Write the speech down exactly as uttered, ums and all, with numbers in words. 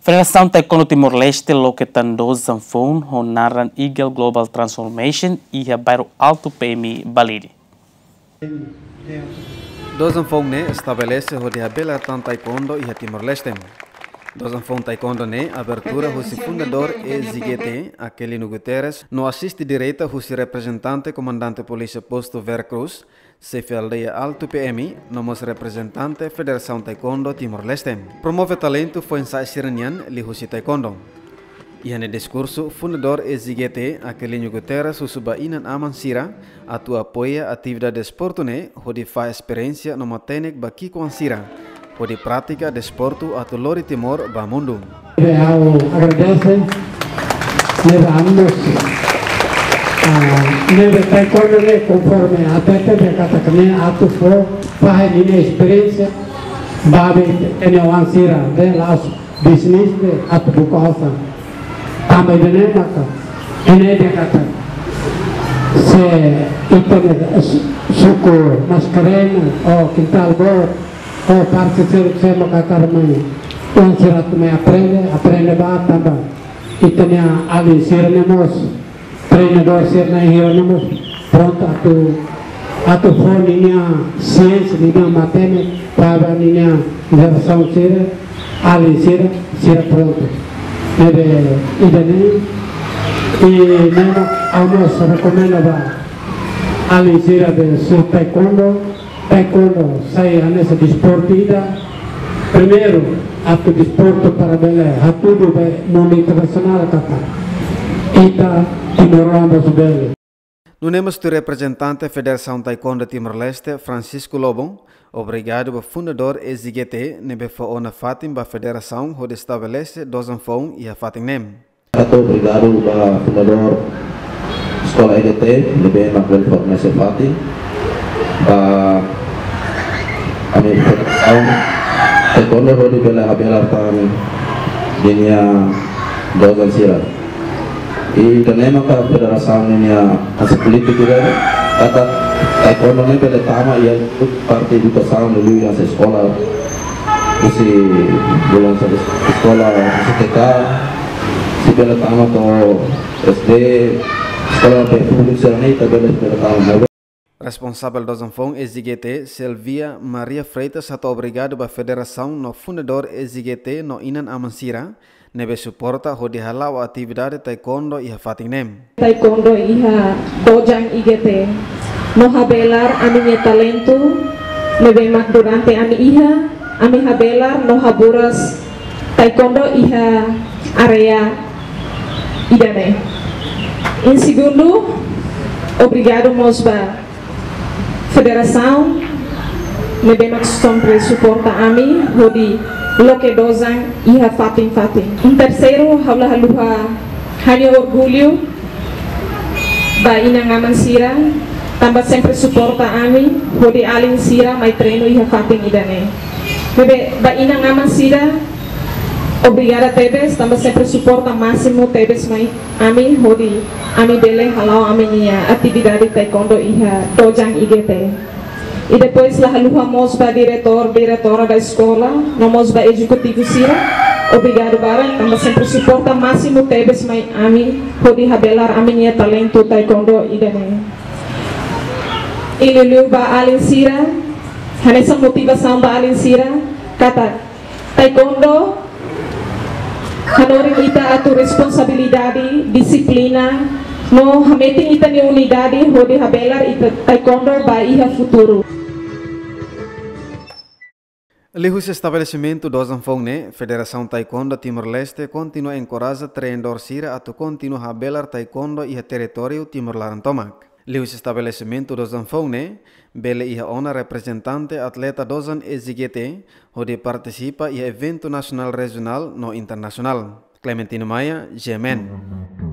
Federação Taekwondo Timor-Leste loketan dos sanfon honaran Eagle Global Transformation e a bairro Alto P M I Baliri. Dos sanfon ne estabelece o de abela tan Taekwondo e a Timor-Leste. Dos sanfon Taekwondo ne abertura o fundador e Zigete, Aquilino Guterres, no assiste direita o representante comandante polícia posto Veracruz, se aldeia Alto P M I, nomos representante Federação Taekwondo Timor-Leste. Promove talento foi ensai sirenian li husi Taekwondo. E no discurso, fundador e Zigete, Aquilino Guterres, o subainan aman sira, atu apoia atividade esporto ne, hodi fa experiência no matenek baki com sira, hodi prática de esporto atu lori Timor ba mundo. Eu agradeço, levamos neve Taekwondo ne conforme a tete de kata kami atu fo faz ini experiência babe ene wansira de las business de atu bukosa também de ne kata ene de kata se itene suku mascarena ou quintal bor ou parte se se makatar mai wansira tu me aprende aprende ba tamba itene ali sirnemos treinador ser na Hieronymus pronto atu atu for ninya ciência ninya matemática para ninya geração ser ali ser ser pronto nebe idane e nemo almoço recomendo ba ali ser de su taekwondo taekwondo sai nessa desportiva primeiro atu desporto para bele atu be mundo internacional kata ita No nemos do representante Federação Taekwondo Timor-Leste, Francisco Lobon, obrigado ao fundador e Zigete, nebe faona fatim ba Federação, onde estabelece dos anfon e a fatim nem. Muito obrigado ao fundador Escola E G T, nebe maklel formasi fatim, ba a minha Federação Taekwondo, onde bela habelar tan dinia dos ansira. E também a federação ini as politik juga kata taekwondo ini pada tama ia parte educação dulu yang sekolah isi bulan sekolah isi T K si pada tama to S D sekolah publik serani tabela pada tama. Responsável dos anfon E Z G T, Silvia Maria Freitas, hat obrigado ba federação no fundador E Z G T no Inan Amansira, nebe suporta ho di halau atividade taekwondo iha fating nem. Taekwondo iha dojang I G T, no habelar ami talento, nebe mak durante ami iha, ami habelar no haburas taekwondo iha area idane. Em segundo, obrigado mosba Federação, nebe mak sempre suporta ami ho di loke dozang iha fatim fatim. Em terceiro, haula haluha hanya orgulho ba inang aman sira, tambah sempre suporta ami, hodi alin sira mai treino iha fatim idane. Bebe ba inang aman sira, obrigada tebes, tambah sempre suporta máximo tebes mai ami, hodi ami bele halau ami nia atividade taekwondo iha dojang I G T. E depois lá halujamos para diretor, diretora da escola, nomos para executivo sira, obrigado barang, também sempre suporta máximo tebes mai ami, pode habelar a minha talento taekwondo idane. E lulu ba alin sira, hanessa motivação ba alin sira, kata taekwondo, hanoring ita atu responsabilidade, disiplina, no hameting ita ni unidade, pode habelar ita taekwondo ba iha futuro. Lihus estabelecimento dos anfon ne, Federação Taekwondo Timor-Leste continua encoraja treinador sira atu continua habelar taekwondo iha território Timor-Laran Tomak. Lihus estabelecimento dos anfon ne, bele iha ona representante atleta dosan E Z G T, onde participa iha evento nacional regional no internacional. Clementino Maia, G M N.